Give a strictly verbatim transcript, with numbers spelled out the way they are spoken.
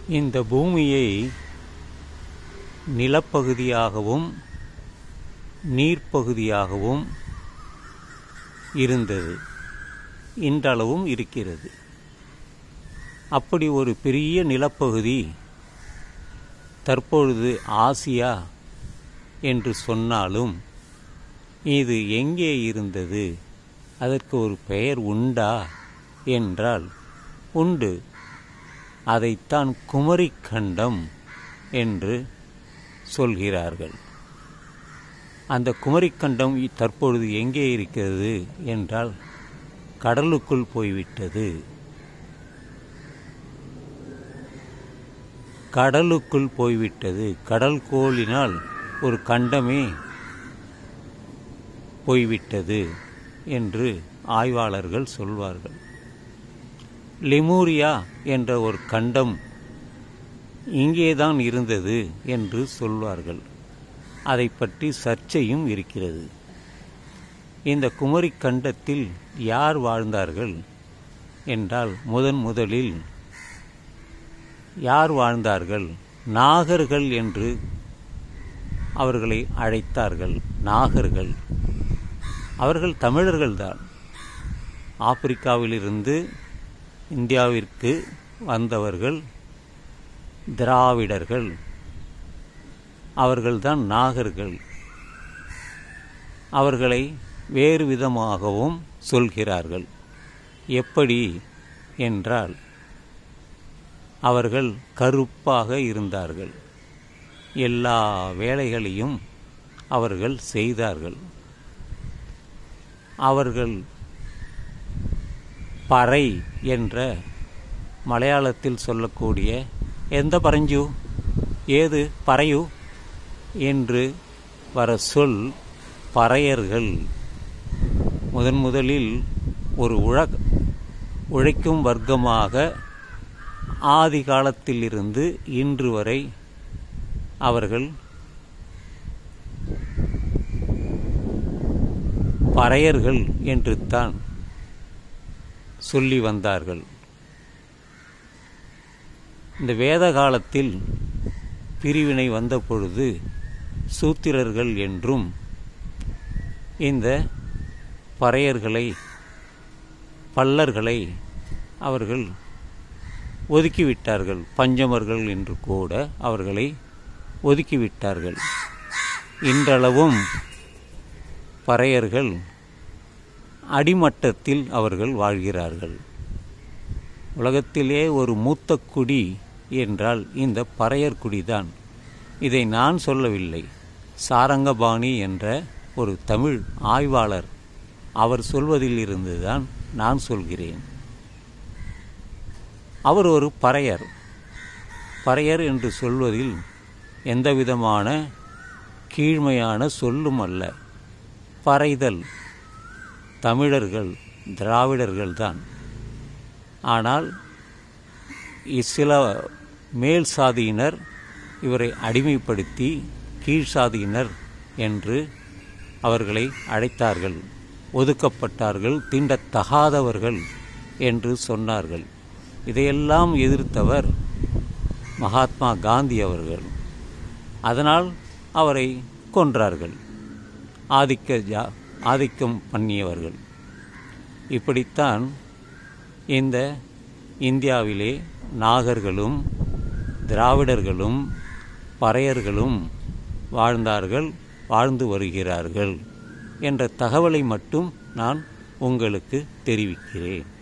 இந்த பூமியை நிலப்பகுதியாகவும் நீர்ப்பகுதியாகவும் இருந்தது, இன்றளவும் இருக்கிறது. அப்படி ஒரு பெரிய நிலப்பகுதி தற்பொழுது ஆசியா என்று சொன்னாலும் இது எங்கே இருந்தது, அதற்கு ஒரு பெயர் உண்டா என்றால் உண்டு. அதைத்தான் குமரிக்கண்டம் என்று சொல்கிறார்கள். அந்த குமரிக்கண்டம் தற்பொழுது எங்கே இருக்கிறது என்றால் கடலுக்குள் போய்விட்டது. கடலுக்குள் போய்விட்டது. கடல் கோளினால் ஒரு கண்டமே போய்விட்டது என்று ஆய்வாளர்கள் சொல்வார்கள். லெமூரியா என்ற ஒரு கண்டம் இங்கேதான் இருந்தது என்று சொல்வார்கள். அதை பற்றி சர்ச்சையும் இருக்கிறது. இந்த குமரி கண்டத்தில் யார் வாழ்ந்தார்கள் என்றால் முதன் முதலில் யார் வாழ்ந்தார்கள்? நாகர்கள் என்று அவர்களை அழைத்தார்கள். நாகர்கள் அவர்கள் தமிழர்கள்தான். ஆப்பிரிக்காவிலிருந்து இந்தியாவிற்கு வந்தவர்கள் திராவிடர்கள், அவர்கள்தான் நாகர்கள். அவர்களை வேறு விதமாகவும் சொல்கிறார்கள். எப்படி என்றால் அவர்கள் கருப்பாக இருந்தார்கள். எல்லா வேலைகளையும் அவர்கள் செய்தார்கள். அவர்கள் பறை என்ற மலையாளத்தில் சொல்லக்கூடிய எந்த பரஞ்சு ஏது பறையு என்று வர சொல் பறையர்கள். முதன் முதலில் ஒரு உழ உழைக்கும் வர்க்கமாக ஆதி காலத்திலிருந்து இன்று வரை அவர்கள் பறையர்கள் என்று தான் சொல்லி வந்தார்கள். இந்த வேத காலத்தில் பிரிவினை வந்த பொழுது சூத்திரர்கள் என்றும் இந்த பறையர்களை பல்லர்களை அவர்கள் ஒதுக்கிவிட்டார்கள். பஞ்சமர்கள் என்று கூட அவர்களை ஒதுக்கிவிட்டார்கள். இன்றளவும் பறையர்கள் அடிமட்டத்தில் அவர்கள் வாழ்கிறார்கள். உலகத்திலே ஒரு மூத்த குடி என்றால் இந்த பறையர் குடிதான். இதை நான் சொல்லவில்லை. சாரங்கபாணி என்ற ஒரு தமிழ் ஆய்வாளர் அவர் சொல்வதில் இருந்துதான் நான் சொல்கிறேன். அவர் ஒரு பறையர். பறையர் என்று சொல்வதில் எந்தவிதமான கீழ்மையான சொல்லும் அல்ல. பறைதல் தமிழர்கள் திராவிடர்கள்தான். ஆனால் சில மேல் சாதியினர் இவரை அடிமைப்படுத்தி கீழ் சாதியினர் என்று அவர்களை அழைத்தார்கள். ஒதுக்கப்பட்டார்கள், தீண்டத்தகாதவர்கள் என்று சொன்னார்கள். இதையெல்லாம் எதிர்த்தவர் மகாத்மா காந்தி அவர்கள். அதனால் அவரை கொன்றார்கள். ஆதிக்க ஜா ஆதிக்கம் பண்ணியவர்கள். இப்படித்தான் இந்த இந்தியாவிலே நாகர்களும் திராவிடர்களும் பறையர்களும் வாழ்ந்தார்கள், வாழ்ந்து வருகிறார்கள் என்ற தகவலை மட்டும் நான் உங்களுக்கு தெரிவிக்கிறேன்.